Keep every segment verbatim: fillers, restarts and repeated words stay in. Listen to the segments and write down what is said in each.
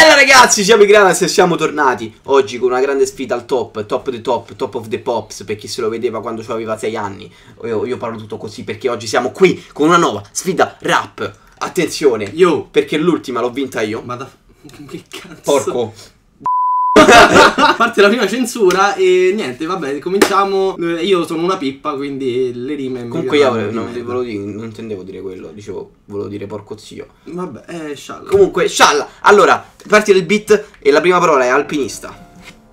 Bella ragazzi, siamo i Granas e siamo tornati oggi con una grande sfida al top, top the top, top of the pops, per chi se lo vedeva quando aveva sei anni. Io, io parlo tutto così perché oggi siamo qui con una nuova sfida rap. Attenzione, Io, perché l'ultima l'ho vinta io. ma da... che cazzo? Porco. A parte la prima censura e niente, vabbè, cominciamo. Io sono una pippa, quindi le rime. Comunque io non, volevo dire, non intendevo dire quello, dicevo, volevo dire porco zio. Vabbè, eh, scialla. Comunque, scialla. Allora, parti del beat e la prima parola è alpinista.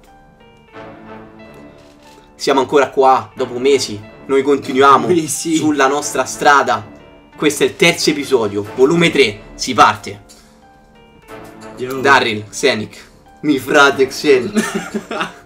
Siamo ancora qua, dopo mesi. Noi continuiamo Eh, sì. sulla nostra strada. Questo è il terzo episodio, volume tre. Si parte. Yo. Darryl, Xenic. Mi frate Xenic.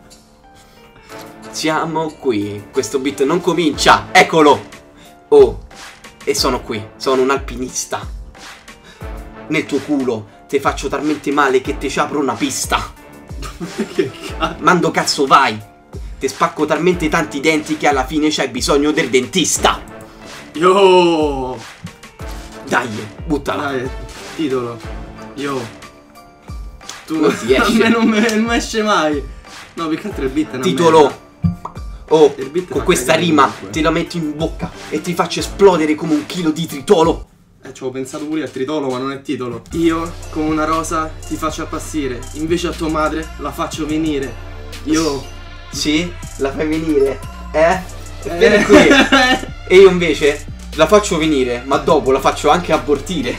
Siamo qui. Questo beat non comincia. Eccolo. Oh. E sono qui. Sono un alpinista. Nel tuo culo te faccio talmente male che te ci apro una pista. Che cazzo? Mando cazzo vai. Te spacco talmente tanti denti che alla fine c'hai bisogno del dentista. Yo. Dai, buttala. Dai, titolo. Yo. Tu Non ti esce. A me non, me, non esce mai. No, più che altro il beat è una Titolo. merda. Oh, Il beat con fa questa cagare rima comunque. te la metto in bocca e ti faccio esplodere come un chilo di tritolo. Eh, ci avevo pensato pure al tritolo, ma non è titolo. Io, come una rosa, ti faccio appassire. Invece a tua madre la faccio venire. Io. Sì, la fai venire, eh? Eh. Vieni qui. E io invece la faccio venire, ma dopo la faccio anche abortire.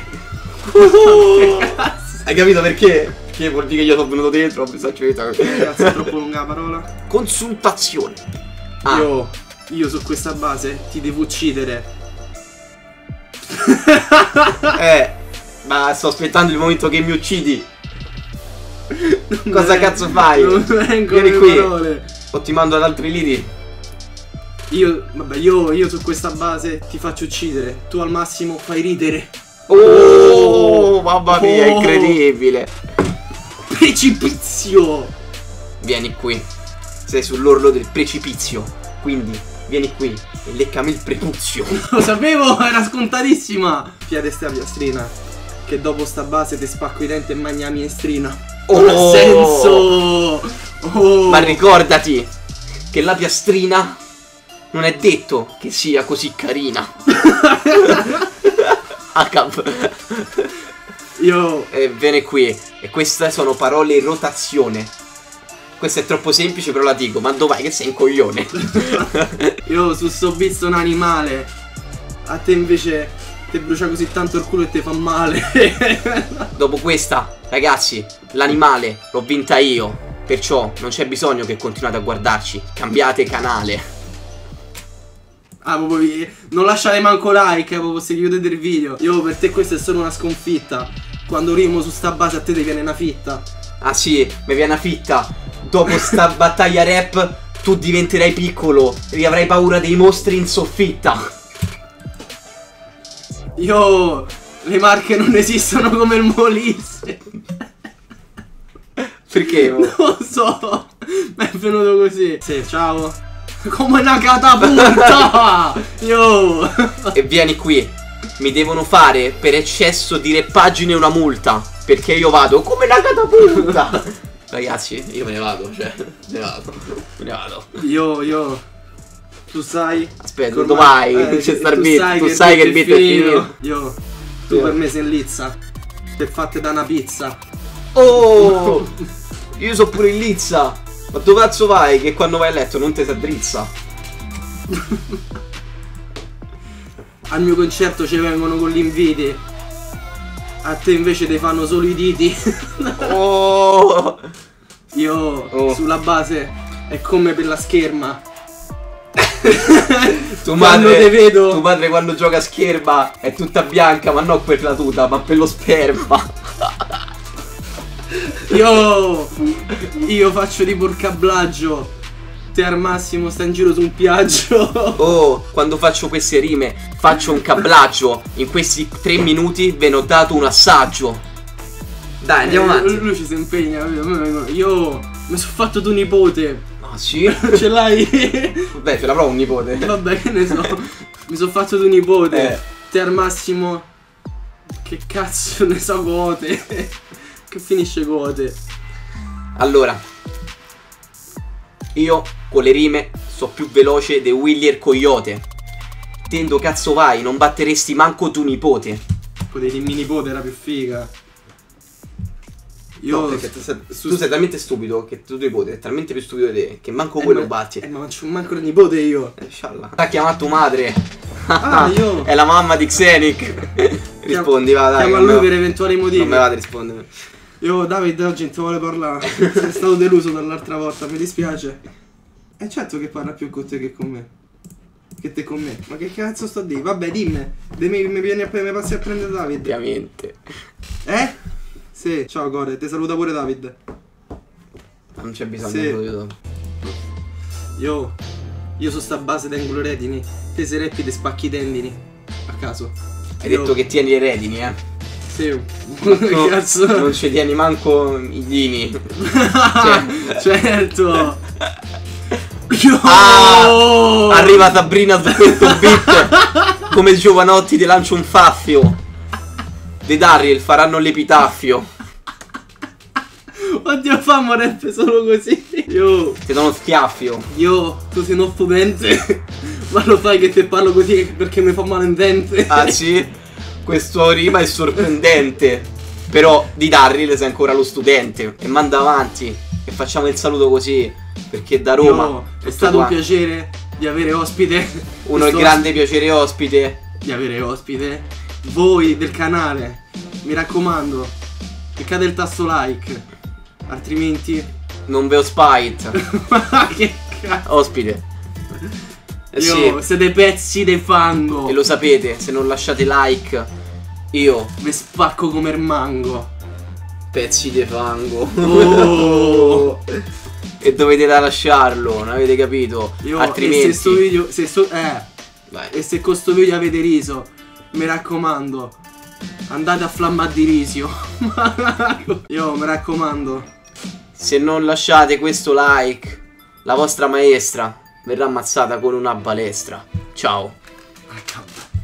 Hai capito perché? Che vuol dire che io sono venuto dentro, ho pensato che Ragazzi, è troppo lunga la parola. consultazione. Ah, Io, io su questa base ti devo uccidere. eh, ma sto aspettando il momento che mi uccidi. Cosa Eh, cazzo fai? Non vengono Vieni le qui. parole. O ti mando ad altri lidi. Io, vabbè, io, io su questa base ti faccio uccidere. Tu al massimo fai ridere. Oh, mamma mia, Oh. incredibile. Precipizio. Vieni qui. Sei sull'orlo del precipizio. Quindi vieni qui e leccami il prepuzio. Lo sapevo, era scontatissima. Piede sta piastrina, che dopo sta base ti spacco i denti e magna minestrina. Oh. Non ha senso. Oh. Ma ricordati che la piastrina non è detto che sia così carina. A cap. Io. E vieni qui. E queste sono parole in rotazione. Questo è troppo semplice, però la dico. Ma dov'è che sei un coglione? Io su sto beat sono animale. A te invece ti brucia così tanto il culo e ti fa male. Dopo questa, ragazzi, l'animale l'ho vinta io. Perciò non c'è bisogno che continuate a guardarci. Cambiate canale. Ah, proprio, non lasciate manco like, eh, proprio se chiudete il video. Io per te questa è solo una sconfitta. Quando rimo su sta base a te ti viene una fitta. Ah sì, mi viene una fitta. Dopo sta battaglia rap tu diventerai piccolo e avrai paura dei mostri in soffitta. Io, le marche non esistono come il Molise. Perché? Non lo so, mi è venuto così. Sì, ciao. Come una catapulta. Io. E vieni qui. Mi devono fare per eccesso di reppagine una multa. Perché io vado come una catapulta. Ragazzi, io me ne vado, cioè, me ne vado, me ne vado. Io, io. Tu sai. Aspetta, che dove ormai- vai? eh, C'è sta il tu beat, sai tu che sai che il beat beat è finito. Io. Tu Sì. per me sei in lizza. Te fatte da una pizza. Oh! Io so pure in lizza. Ma dove cazzo vai? Che quando vai a letto non ti si addrizza. Al mio concerto ci vengono con gli inviti. A te invece ti fanno solo i diti. Oh! Io Oh. sulla base è come per la scherma. Tua Quando madre, te vedo. tua madre quando gioca a scherma è tutta bianca, ma non per la tuta, ma per lo sperma. Io Io faccio tipo il cablaggio. Te al massimo sta in giro su un piaggio. Oh, quando faccio queste rime faccio un cablaggio. In questi tre minuti ve ne ho dato un assaggio. Dai, andiamo Eh, avanti. Lui ci si impegna, capito? A me vengono- Io mi sono fatto tuo nipote. Ah sì? Ce l'hai? Vabbè, ce l'avrò un nipote. Vabbè, che ne so. Mi sono fatto tuo nipote. Eh. Te al massimo. Che cazzo ne so, gote. che finisce quote. Allora, io con le rime so più veloce di Willy il Coyote. Tendo cazzo vai, non batteresti manco tu nipote. Potevi dirmi nipote, era più figa. Io No, perché tu sei, tu sei talmente stupido che tuo nipote è talmente più stupido di te che manco quello ma, batti. Eh, ma non c'ho manco il nipote io. Eh, scialla. Ha chiamato tua madre. Ah, io. È la mamma di Xenic. Rispondi, va, dai. Chiamo a lui per eventuali motivi. Non me va di rispondere. Io, David, oggi non ti vuole parlare. Sei stato deluso dall'altra volta, mi dispiace. È certo che parla più con te che con me. Che te con me. Ma che cazzo sto a dire? Vabbè, dimmi. Mi, mi vieni a mi passi a prendere David. Ovviamente. Eh? Sì, ciao Core, ti saluta pure David. Non c'è bisogno Sì. di aiuto. Io, io su sta base tengo le redini. Te se reppi te spacchi i tendini. A caso. Hai Io- detto che tieni le redini, eh? Sì. No, Cazzo. non ci tieni manco i dini. Certo. Io... Ah, arriva Sabrina su questo beat. Come Giovanotti ti lancio un faffio. De Darriel faranno l'epitaffio. Oddio, fammo rap solo così. Io, Ti do uno schiaffio. io, tu sei un offudente. Ma lo fai che te parlo così perché mi fa male in dente. Ah sì? Questo rima è sorprendente. Però di Darriel sei ancora lo studente. E manda avanti. E facciamo il saluto così. Perché da Roma Io, è tutto stato un qua. piacere di avere ospite. Uno il questo grande piacere ospite. Di avere ospite. Voi del canale, mi raccomando, cliccate il tasto like. Altrimenti. Non ve ho spite. Ma che cazzo. Ospite. Eh Io, sì. siete pezzi di fango. E lo sapete, se non lasciate like, io Vi spacco come il mango. pezzi di fango. Oh. E dovete da lasciarlo, non avete capito? Io, Altrimenti e se sto video, se sto, eh, vai. e se con sto video avete riso, mi raccomando, andate a flammare di risio. Io, mi raccomando. Se non lasciate questo like, la vostra maestra verrà ammazzata con una balestra. Ciao. H